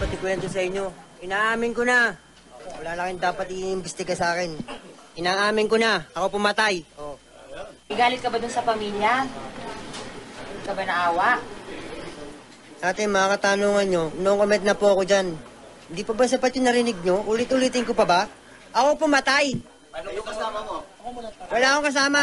dapat ikwento sa inyo. Inaamin ko na. Wala na kayong dapat i-imbestiga sa akin. Inaamin ko na. Ako pumatay. Oh. Galit ka ba dun sa pamilya? Galit ka ba naawa? Sa atin, mga katanungan nyo, no comment na po ako dyan. Hindi pa ba sapat yung narinig nyo? Ulit-ulitin ko pa ba? Ako pumatay. Ano yung kasama mo? Wala akong kasama.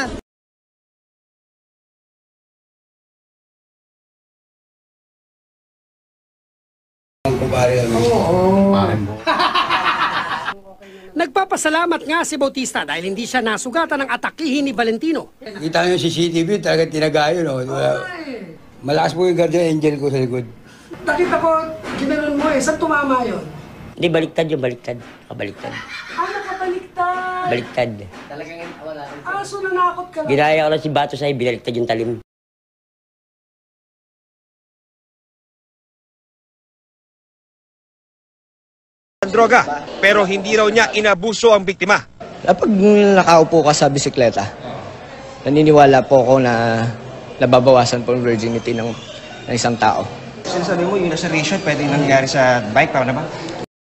Nagpapasalamat nga si Bautista dahil hindi siya nasugatan ng atakihin ni Valentino. Kita nyo yung CCTV, talagang tinagayo, no? Malakas po yung guardian angel ko sa likod. Nakita ko, ginanon mo eh. Saan tumama yun? Hindi, baliktad yung baliktad. Kabaliktad. Nakabaliktad. Baliktad. So nanakot ka lang. Ginaya ko lang si Bato sa'yo, binaliktad yung talim. Droga, pero hindi raw niya inabuso ang biktima. Kapag nakaupo ka sa bisikleta, naniniwala po ako na nababawasan po ang virginity ng isang tao. Sinasabi mo, yung nasa ratio, pwede nangyari sa bike, tama na ba?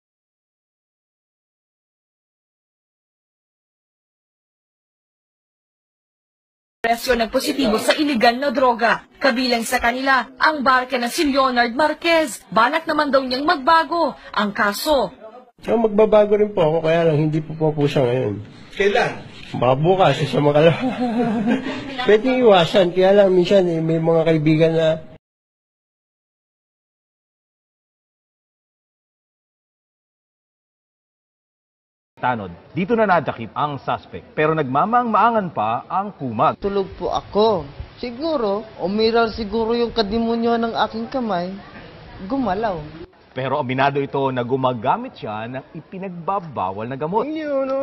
Presyo nagpositibo sa iligal na droga. Kabilang sa kanila, ang barka na si Leonard Marquez. Balak naman daw niyang magbago. Ang kaso, So magbabago rin po ako, kaya lang hindi po siya ngayon. Kailan? Baka bukas, sa makalawa. Pwede iwasan, kaya lang minsan may mga kaibigan na tanod. Dito na nadakip ang suspect pero nagmamang-maangan pa ang kumag. Tulog po ako. Siguro, umiral siguro yung kadimonyo ng aking kamay. Gumalaw. Pero aminado ito na gumagamit siya ng ipinagbabawal na gamot. hindi ano.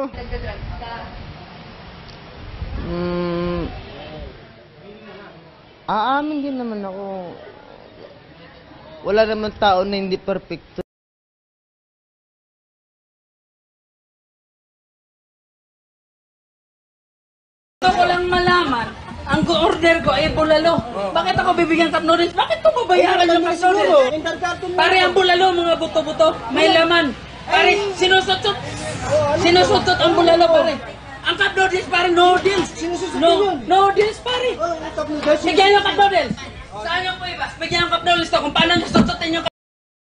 Aamin din naman ako. Wala naman tao na hindi perfecto. Gusto ko lang malaman, ang order ko ay bulalo. Bakit ako bibigyan cup noodles? Bakit ko babayaran yung cup noodles? Pare ang bulalo, mga buto-buto, may laman. Pare, sinusutot ang bulalo, pare. Ang cup noodles, pare, noodles. Noodles, pare. Bigyan yung cup noodles. Saan yung po iba? Bigyan yung cup noodles to kung paano nasututin yung cup.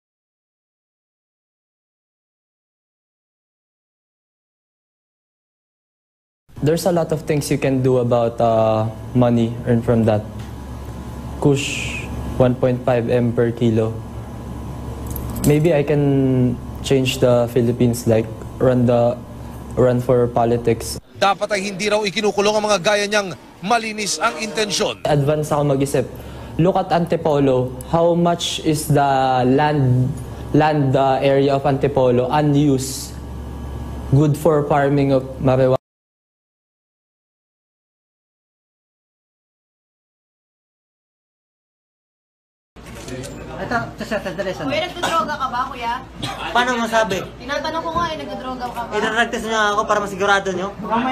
There's a lot of things you can do about money earned from that. Kush, 1.5 M per kilo. Maybe I can change the Philippines, like run for politics. Dapat ay hindi raw ikinukulong ang mga gaya niyang malinis ang intensyon. Advance ako mag-isip. Look at Antipolo. How much is the land area of Antipolo unused? Good for farming of marijuana. Kuya, nagdodroga ka ba, kuya? Paano masabi? Tinatanong ko nga, nagdodroga ka ba? Idaragtas niyo ako para masigurado niyo.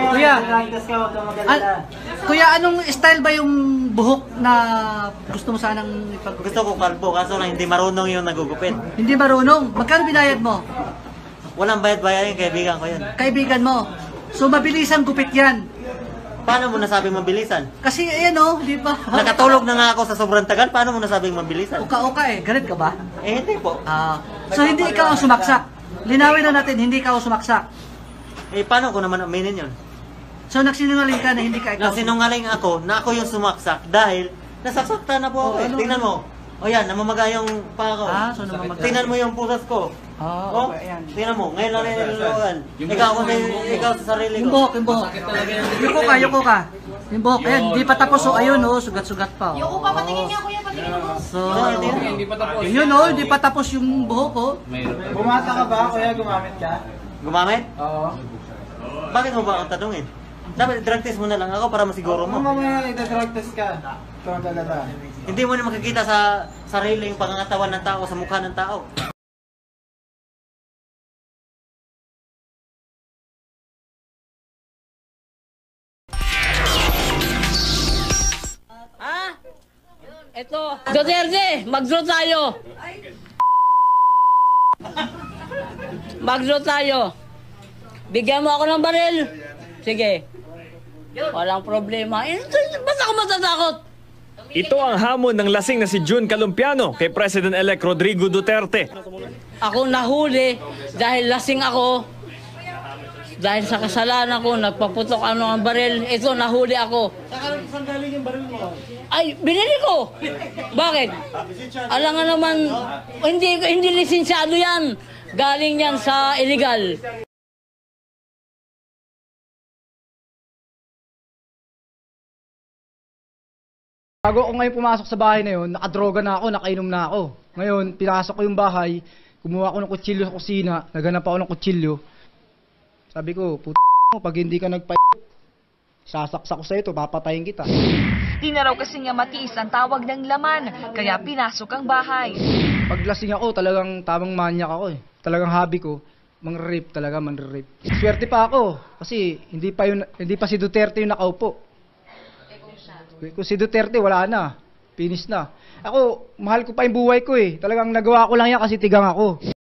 Kuya, anong style ba yung buhok na gusto mo sanang Gusto ko kalbo, kaso lang hindi marunong yung nagugupit. Hindi marunong. Magkano binayad mo? Walang bayad-bayad yung kaibigan ko yun. Kaibigan mo. So, mabilisan gupit yan. Paano mo nasabing mabilisan? Kasi, ayan o, di ba? Nakatulog na nga ako sa sobrang tagal, paano mo nasabing mabilisan? Uka-uka eh. Galit ka ba? Eh, hindi po. So, hindi ikaw ang sumaksak. Linawin na natin, hindi ikaw ang sumaksak. Eh, paano ko naman aminin yun? So, nagsinungaling ka na hindi ka ikaw. Nagsinungaling ako na ako yung sumaksak dahil nasasaktan na po ako eh. Tingnan mo. O yan, namamaga yung paa ko. So namamaga. Tingnan mo yung pusas ko. Okay, ayan. Tingnan mo, ngayon lang nilulugan. Ikaw sa sarili ko. Yung buhok, yung buhok. Yuko ka. Yung buhok, ayan, hindi pa tapos. So, ayun sugat-sugat pa. Yung upa, patingin nga, kuya, patingin mo. So, yun hindi pa tapos yung buhok Bumata ka ba, kuya? Gumamit ka? Gumamit? Oo. Bakit mo ba akong tanungin? Dapat drug test mo na lang ako para masiguro mo. Mamaya ita-drug test ka. Ito ang talaga. Hindi mo na makikita sa sariling pangangatawan ng tao, sa mukha ng tao. Ito, Duterte, mag-draw tayo. maglo tayo. Bigyan mo ako ng baril. Sige. Walang problema. Ba't ako matatakot? Ito ang hamon ng lasing na si June Calumpiano kay President-elect Rodrigo Duterte. Ako nahuli dahil lasing ako. Dahil sa kasalanan ko, nagpaputok ng baril. Ito, nahuli ako. Saan galing yung baril mo? Ay, binili ko. Bakit? Alam nga naman, hindi lisensyado yan. Galing yan sa illegal. Bago ako ngayon pumasok sa bahay na yun, nakadroga na ako, nakainom na ako. Ngayon, pinasok ko yung bahay, kumuha ako ng kutsilyo sa kusina, naghanap ako ng kutsilyo. Sabi ko, mo, pag hindi ka sasaksak ko sa ito, papatayin kita. Di na raw kasi nga matiis ang tawag ng laman, kaya pinasok ang bahay. Pag lasing ako, talagang tamang manyak ako eh. Talagang hobby ko, mang-rape talaga, man-rape. Swerte pa ako, kasi hindi pa si Duterte yung nakaupo. Kung si Duterte, wala na. Finish na. Ako, mahal ko pa yung buhay ko eh. Talagang nagawa ko lang yan kasi tigang ako.